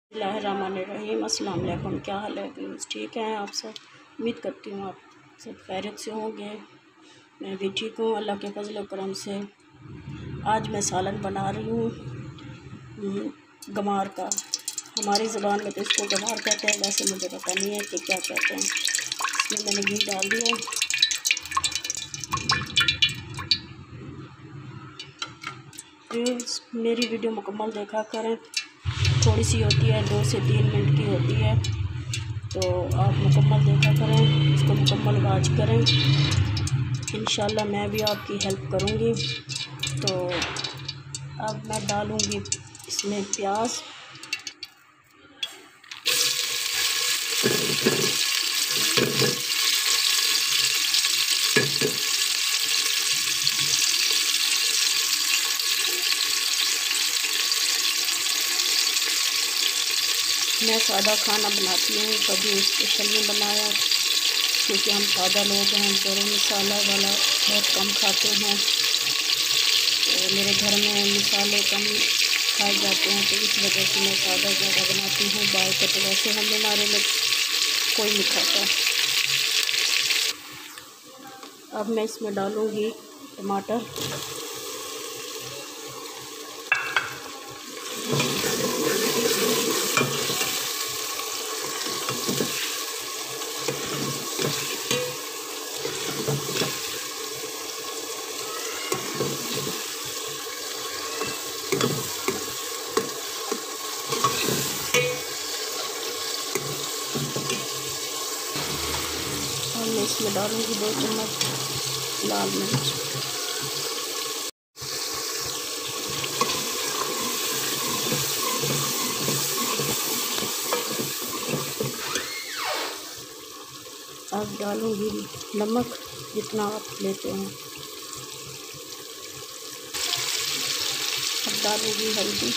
बिस्मिल्लाहिर्रहमानिर्रहीम। अस्सलाम वालेकुम। क्या हाल है व्यूअर्स? ठीक हैं आप सब? उम्मीद करती हूँ आप सब खैरियत से होंगे। मैं भी ठीक हूँ अल्लाह के फजल करम से। आज मैं सालन बना रही हूँ गमार का। हमारी ज़बान में तो इसको गमार कहते हैं, वैसे मुझे पता नहीं है कि क्या कहते हैं। इसमें मैंने घी डाल दिया। व्यूअर्स मेरी वीडियो मुकम्मल देखा करें, थोड़ी सी होती है 2 से 3 मिनट की होती है, तो आप मुकम्मल देखा करें, इसको मुकम्मल वाच करें। इंशाल्लाह मैं भी आपकी हेल्प करूँगी। तो अब मैं डालूँगी इसमें प्याज। मैं सादा खाना बनाती हूँ, कभी स्पेशल नहीं बनाया, क्योंकि हम सादा लोग हैं, गरम मसाला वाला बहुत कम खाते हैं। तो मेरे घर में मसाले कम खाए जाते हैं, तो इस वजह से मैं सादा ज़्यादा बनाती हूँ। बाहर का तो वैसे हमारे में कोई नहीं खाता। अब मैं इसमें डालूँगी टमाटर। और मैं इसमें डालूँगी 2 चम्मच लाल मिर्च। अब डालूँगी नमक जितना आप लेते हैं। अब डालूँगी हल्दी।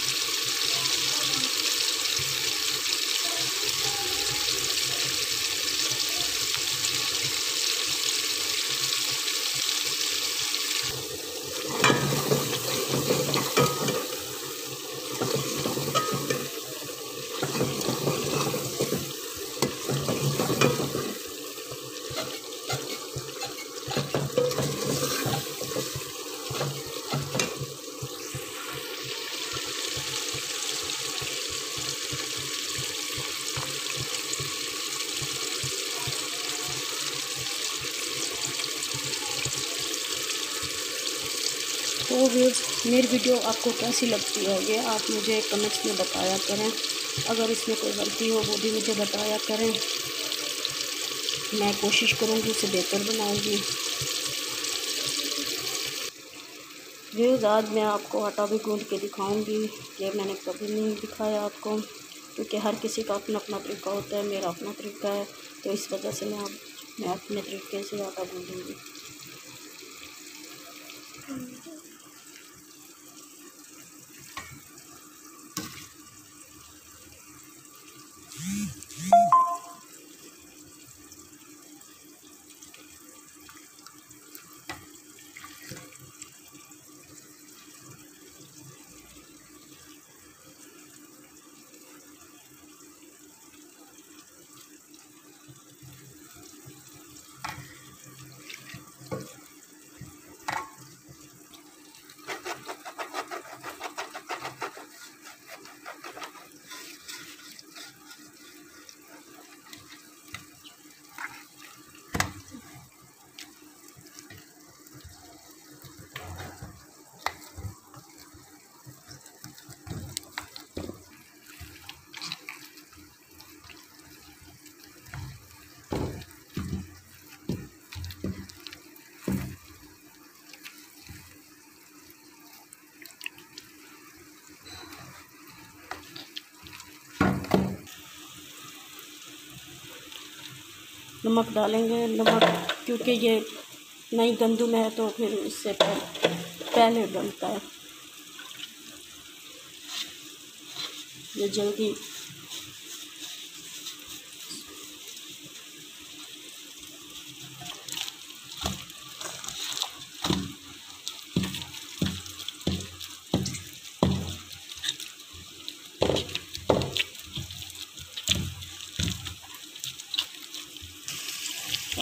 तो व्यूअर्स मेरी वीडियो आपको कैसी लगती है ये आप मुझे कमेंट्स में बताया करें। अगर इसमें कोई गलती हो वो भी मुझे बताया करें, मैं कोशिश करूँगी उसे बेहतर बनाऊँगी। व्यूअर्स आज मैं आपको आटा भी गूँध के दिखाऊँगी, कि मैंने कभी नहीं दिखाया आपको, क्योंकि हर किसी का अपना अपना तरीका होता है। मेरा अपना तरीका है, तो इस वजह से मैं अपने तरीके से आटा गूँधूँगी। नमक डालेंगे, नमक क्योंकि ये नई गंदम है तो फिर इससे पहले बनता है, ये जल्दी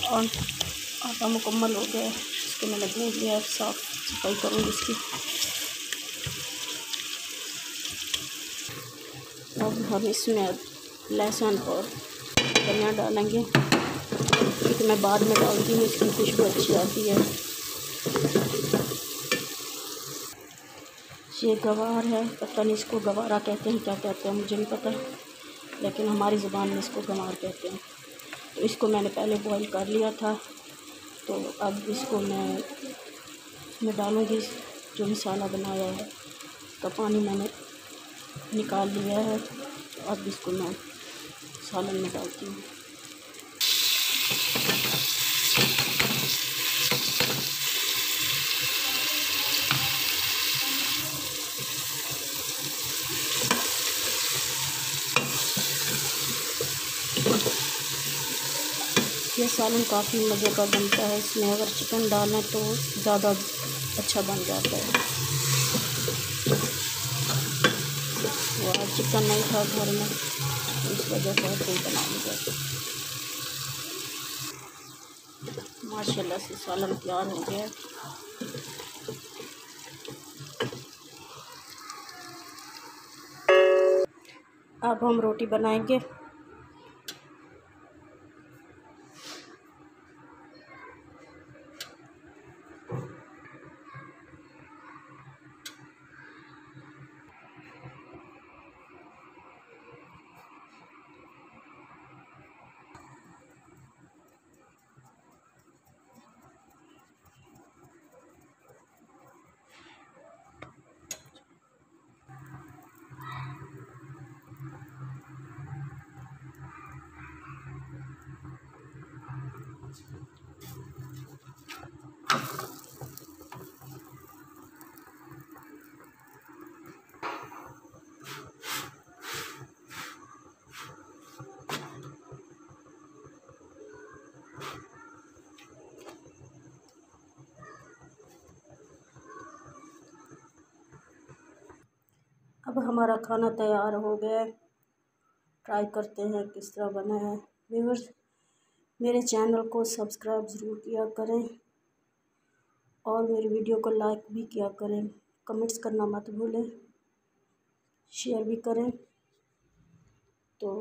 और आटा मुकम्मल हो गया है। इसको मैंने गूँथ लिया है, साफ सफाई करूँगी इसकी। अब हम इसमें लहसुन और धनिया डालेंगे, क्योंकि मैं बाद में डालती हूँ, इसकी खुशबू अच्छी आती है। ये गवार है, पता नहीं इसको गवारा कहते हैं क्या कहते हैं, मुझे नहीं पता, लेकिन हमारी ज़ुबान में इसको गवार कहते हैं। तो इसको मैंने पहले बॉईल कर लिया था, तो अब इसको मैं इसमें डालूँगी जो मसाला बनाया है। इसका पानी मैंने निकाल लिया है, तो अब इसको मैं सालन में डालती हूँ। ये सालन काफ़ी मज़े का बनता है। इसमें अगर चिकन डालें तो ज़्यादा अच्छा बन जाता है। वो आज चिकन नहीं था घर में, इस वजह से ऐसे ही बना लिया। माशाल्लाह से सालन तैयार हो गया है। अब हम रोटी बनाएंगे। अब हमारा खाना तैयार हो गया है। ट्राई करते हैं किस तरह बना है। व्यूअर्स, मेरे चैनल को सब्सक्राइब ज़रूर किया करें और मेरी वीडियो को लाइक भी किया करें। कमेंट्स करना मत भूलें, शेयर भी करें। तो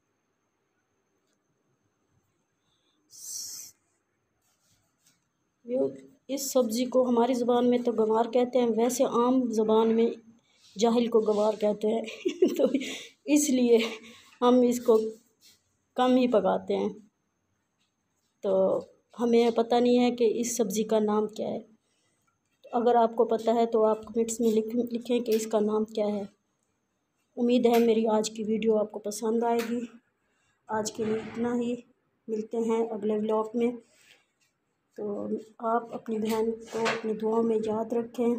इस सब्ज़ी को हमारी ज़ुबान में तो गवार कहते हैं, वैसे आम ज़ुबान में जाहिल को गवार कहते हैं। तो इसलिए हम इसको कम ही पकाते हैं। तो हमें पता नहीं है कि इस सब्ज़ी का नाम क्या है। अगर आपको पता है तो आप कमेंट्स में लिखें कि इसका नाम क्या है। उम्मीद है मेरी आज की वीडियो आपको पसंद आएगी। आज के लिए इतना ही, मिलते हैं अगले व्लॉग में। तो आप अपनी बहन को अपनी दुआओं में याद रखें।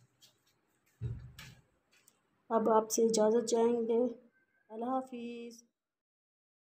अब आपसे इजाज़त चाहेंगे। अल्लाह हाफिज़।